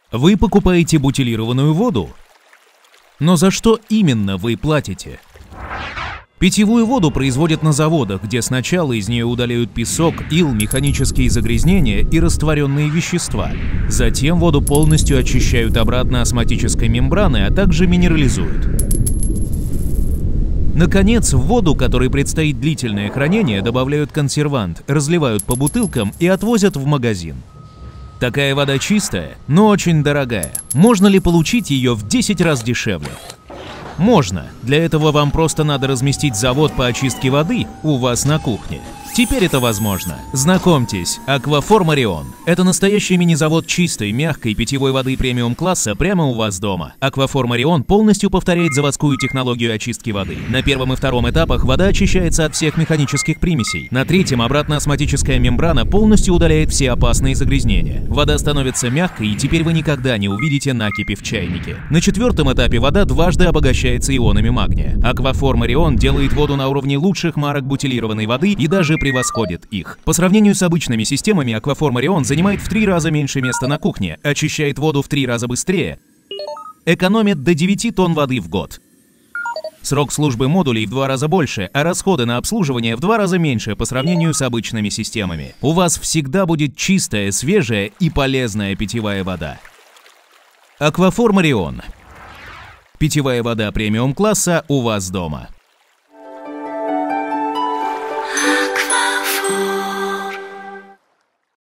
Вы покупаете бутилированную воду? Но за что именно вы платите? Питьевую воду производят на заводах, где сначала из нее удаляют песок, ил, механические загрязнения и растворенные вещества. Затем воду полностью очищают обратно осмотической мембраной, а также минерализуют. Наконец, в воду, которой предстоит длительное хранение, добавляют консервант, разливают по бутылкам и отвозят в магазин. Такая вода чистая, но очень дорогая. Можно ли получить ее в 10 раз дешевле? Можно. Для этого вам просто надо разместить завод по очистке воды у вас на кухне. Теперь это возможно. Знакомьтесь, Акваформ Орион. Это настоящий мини-завод чистой, мягкой питьевой воды премиум-класса прямо у вас дома. Акваформ Орион полностью повторяет заводскую технологию очистки воды. На первом и втором этапах вода очищается от всех механических примесей. На третьем обратно-осмотическая мембрана полностью удаляет все опасные загрязнения. Вода становится мягкой, и теперь вы никогда не увидите накипи в чайнике. На четвертом этапе вода дважды обогащается ионами магния. Акваформ Орион делает воду на уровне лучших марок бутилированной воды и даже превосходит их. По сравнению с обычными системами, Акваформ Орион занимает в 3 раза меньше места на кухне, очищает воду в 3 раза быстрее, экономит до 9 тонн воды в год. Срок службы модулей в 2 раза больше, а расходы на обслуживание в 2 раза меньше по сравнению с обычными системами. У вас всегда будет чистая, свежая и полезная питьевая вода. Акваформ Орион. Питьевая вода премиум-класса у вас дома.